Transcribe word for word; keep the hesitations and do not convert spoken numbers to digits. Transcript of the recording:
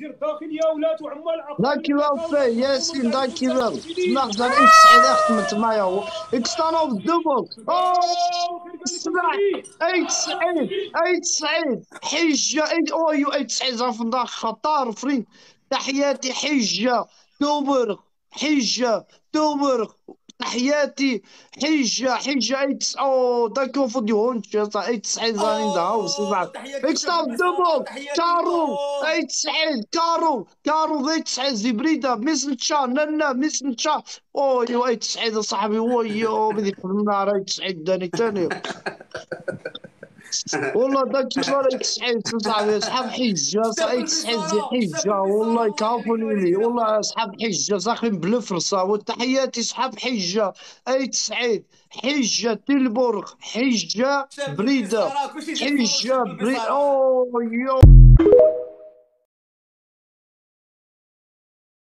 وزير الداخليه ولات وعمال داكي عقاريين واو عطاو فيه عطاو ياسين مرتبط داكي بالوزاره واو المسؤولين. مخزن اكس سعيد خدمت معايا هو اكس انا في الدبل. واو كان قال لكم اسمع سيدي اي سعيد اي سعيد حجه اي اويو اي سعيد زنفندق خطار فرين. تحياتي حجه توبرغ حجه توبرغ تحياتي حجه حجه اي تس او داكو فودي هونش اي سعيد زانين ذا هاوس اوه بعد تحياتي اكس لكم في تاع البصاره، الدبل. تحياتي كارو لكم. اي سعيد كارو كارو ذي تسعيد زبريده ميسن تشا ننا ميسن تشا. اويو اي سعيد صاحبي ويو بدي في النار اي سعيد داني تاني. والله ذاك صار يسعد صاحبي اصحاب حجه شتاكل صايد تسعد زي البصاره، حجه شتاكل البصاره والله الله يعليك كافوني الوليد لي الله. والله اصحاب حجه صاخين بالفرصه والتحيات اصحاب حجه اي تسعيد حجه تلبورغ حجه شتاكل بريده البصاره كلشي يزيد في الروشيد حجه بري بالبصاره. اوه يو